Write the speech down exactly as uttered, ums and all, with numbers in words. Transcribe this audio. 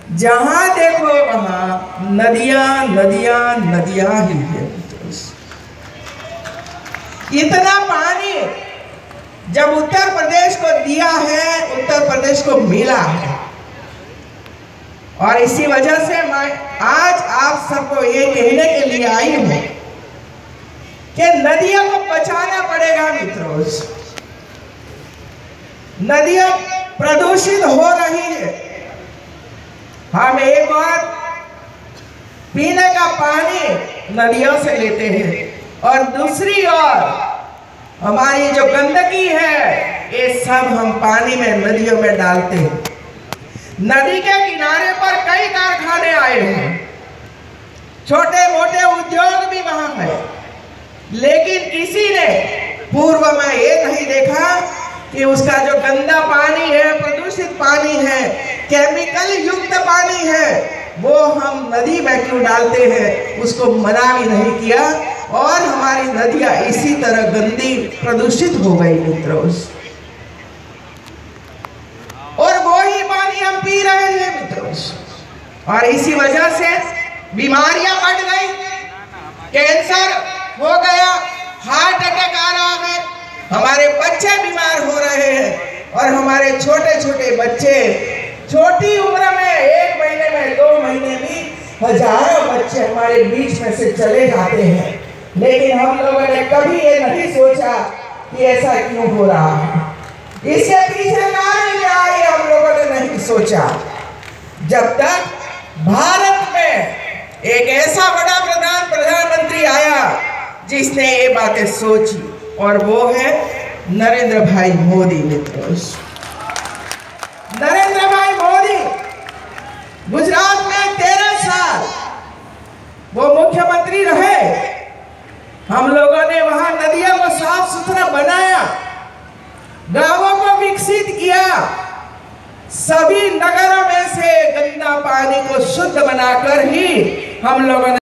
जहां देखो वहां नदियां नदियां नदियां ही है। इतना पानी जब उत्तर प्रदेश को दिया है, उत्तर प्रदेश को मिला है, और इसी वजह से मैं आज आप सबको ये कहने के लिए आई हूं कि नदियों को बचाना पड़ेगा मित्रों। नदियां प्रदूषित हो रही है। हम एक बार पीने का पानी नदियों से लेते हैं और दूसरी ओर हमारी जो गंदगी है ये सब हम पानी में नदियों में डालते हैं। नदी के किनारे पर कई कारखाने आए हैं, छोटे मोटे उद्योग भी वहां है, लेकिन किसी ने पूर्व में ये नहीं देखा कि उसका जो गंदा पानी है, प्रदूषित पानी है, केमिकल युक्त पानी है, वो हम नदी में क्यों डालते हैं, उसको मना भी नहीं किया और हमारी नदियां इसी तरह गंदी प्रदूषित हो गई मित्रों। और वो ही पानी हम पी रहे हैं मित्रों, और इसी वजह से बीमारियां बढ़ गई, कैंसर हो गया, हार्ट अटैक आ रहा है, हमारे बच्चे बीमार हो रहे हैं, और हमारे छोटे छोटे बच्चे छोटी उम्र में, एक महीने में, दो महीने में हजारों बच्चे हमारे बीच में से चले जाते हैं। लेकिन हम लोगों ने कभी ये नहीं सोचा कि ऐसा क्यों हो रहा है, इसके पीछे कारण क्या है, हम लोगों ने नहीं सोचा। जब तक भारत में एक ऐसा बड़ा प्रधान प्रधानमंत्री आया जिसने ये बातें सोची, और वो है नरेंद्र भाई मोदी मित्रों। नरेंद्र भाई मोदी गुजरात में तेरह साल वो मुख्यमंत्री रहे। हम लोगों ने वहां नदियों को साफ सुथरा बनाया, गांवों को विकसित किया, सभी नगरों में से गंदा पानी को शुद्ध बनाकर ही हम लोगों ने